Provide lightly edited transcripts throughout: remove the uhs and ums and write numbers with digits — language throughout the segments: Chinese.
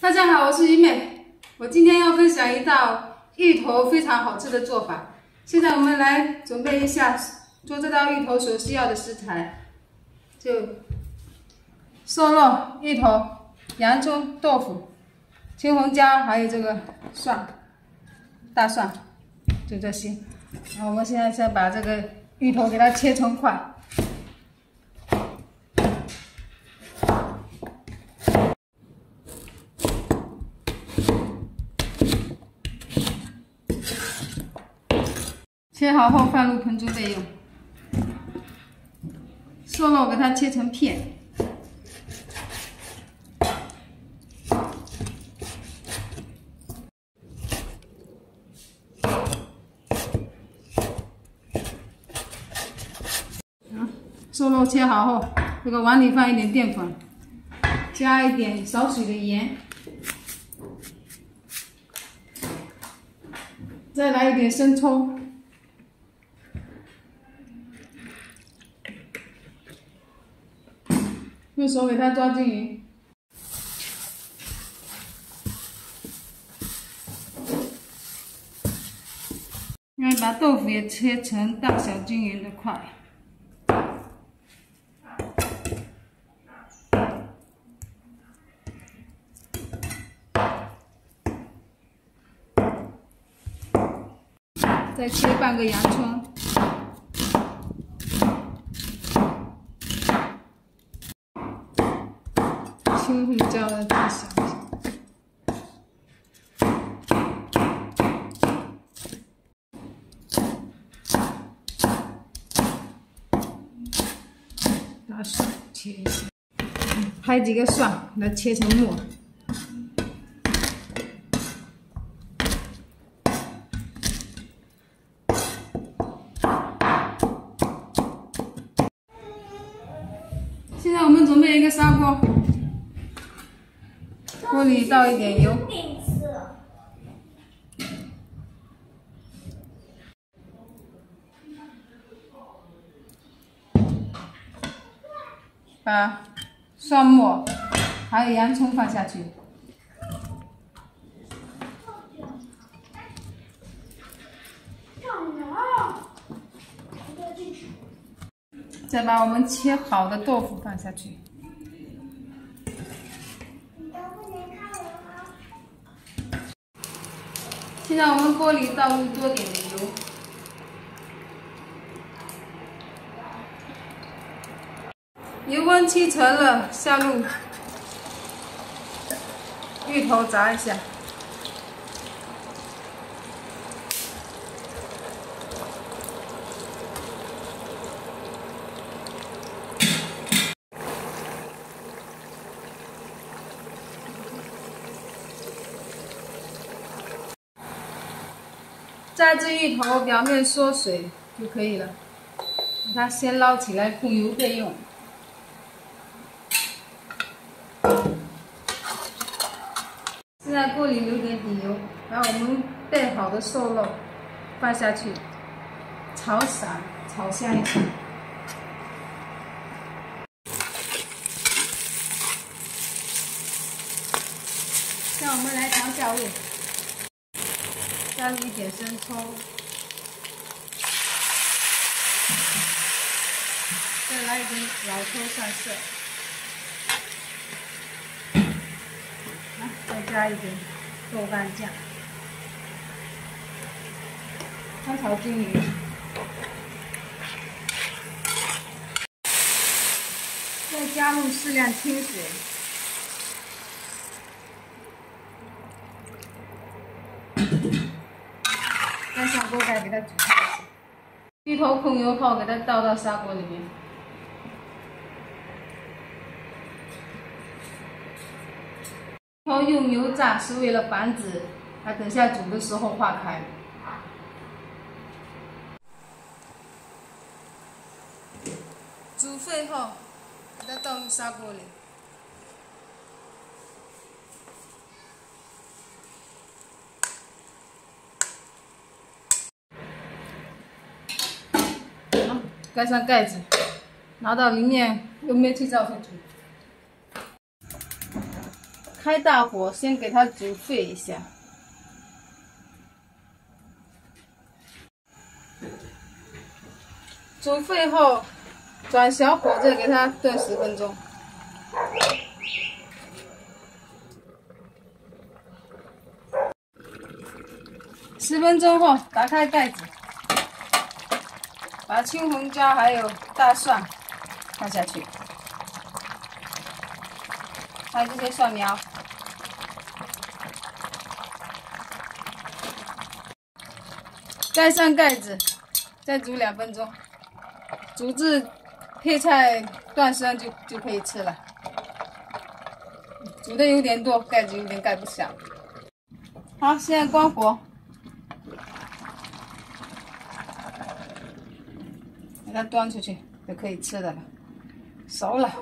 大家好，我是怡美。我今天要分享一道芋头非常好吃的做法。现在我们来准备一下做这道芋头所需要的食材，就瘦肉、芋头、洋葱、豆腐、青红椒，还有这个大蒜，就这些。然后我们现在先把这个芋头给它切成块。 切好后放入盆中备用。瘦肉给它切成片，瘦肉切好后，这个碗里放一点淀粉，加一点少许的盐，再来一点生抽。 用手给它抓均匀，因为把豆腐也切成大小均匀的块。再切半个洋葱。 青红椒的大小，大蒜切一下，拍几个蒜，把它切成末。现在我们准备一个砂锅。 锅里倒一点油，把蒜末还有洋葱放下去，再把我们切好的豆腐放下去。 现在我们锅里倒入多点的油，油温7成了，下入芋头炸一下，炸至芋头表面缩水就可以了，把它先捞起来控油备用。现在锅里留点底油，把我们备好的瘦肉放下去，炒散，炒香一下。现在我们来调调味。 加入一点生抽，再来一点老抽上色，再加一点豆瓣酱，翻炒均匀，再加入适量清水。 盖上锅盖，给它煮开。芋头控油后，给它倒到砂锅里面。芋头用油炸是为了防止它等下煮的时候化开。煮沸后，给它倒入砂锅里。 盖上盖子，拿到里面用煤气灶去煮。 开大火，先给它煮沸一下。煮沸后，转小火再给它炖10分钟。10分钟后，打开盖子，把青红椒还有大蒜放下去，还有这些蒜苗。盖上盖子，再煮2分钟，煮至配菜断生就可以吃了。煮的有点多，盖子有点盖不下。好，现在关火，给它端出去就可以吃的了，熟了。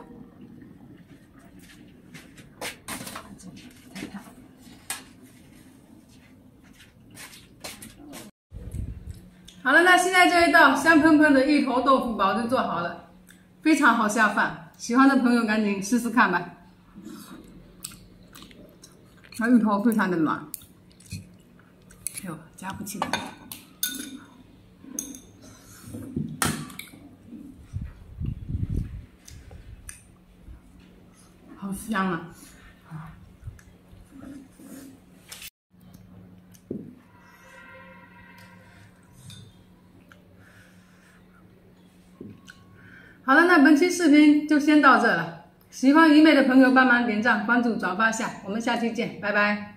好了，那现在这一道香喷喷的芋头豆腐煲就做好了，非常好下饭。喜欢的朋友赶紧试试看吧。那芋头非常的软，哟，夹不起来。好香啊！好了，那本期视频就先到这了。喜欢怡美的朋友帮忙点赞、关注、转发下，我们下期见，拜拜。